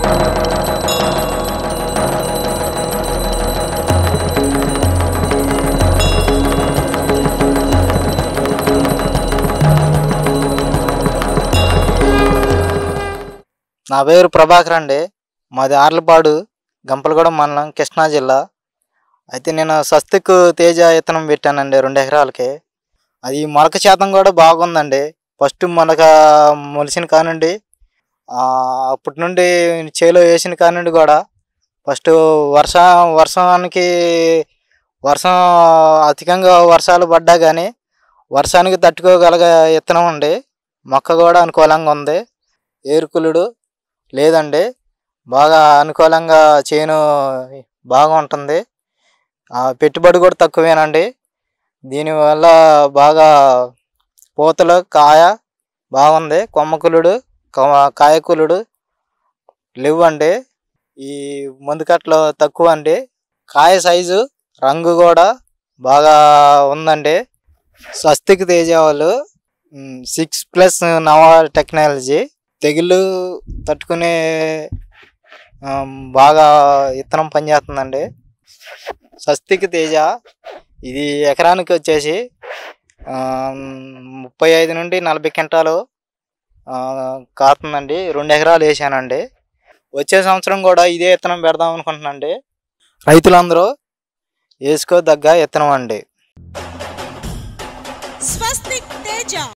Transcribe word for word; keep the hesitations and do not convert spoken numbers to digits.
నా పేరు ప్రభాకర్ అండి. మాది ఆర్లపాడు, గంపలగూడెం మండలం, కృష్ణా జిల్లా. అయితే నేను స్వస్తిక్ తేజ విత్తనం పెట్టానండి రెండు ఎకరాలకి. అది మొలక శాతం కూడా బాగుందండి. ఫస్ట్ మొలక మొలిసిన కానుండి అప్పటి నుండి చేలో వేసిన కానుండి కూడా ఫస్ట్ వర్ష వర్షానికి వర్షం అధికంగా వర్షాలు పడ్డా కానీ వర్షానికి తట్టుకోగలిగ విత్తనం అండి. మొక్క కూడా అనుకూలంగా ఉంది. ఏరుకులుడు లేదండి, బాగా అనుకూలంగా చేను బాగా ఉంటుంది. పెట్టుబడి కూడా తక్కువేనండి. దీనివల్ల బాగా పూతలు కాయ బాగుంది. కొమ్మకులుడు కాయకులుడు లేవండి. ఈ మందుకట్లు తక్కువ అండి. కాయ సైజు రంగు కూడా బాగా ఉందండి. స్వస్తిక్ తేజ వాళ్ళు సిక్స్ ప్లస్ నవా టెక్నాలజీ తెగులు తట్టుకునే బాగా విత్తనం పనిచేస్తుందండి. స్వస్తిక్ తేజ ఇది ఎకరానికి వచ్చేసి ముప్పై ఐదు నుండి నలభై క్వింటాలు కాస్తుందండి. రెండు ఎకరాలు వేసానండి. వచ్చే సంవత్సరం కూడా ఇదే విత్తనం పెడదాం అనుకుంటున్నాండి. రైతులందరూ వేసుకోదగ్గ విత్తనం అండి. స్వస్తిక్ తేజ.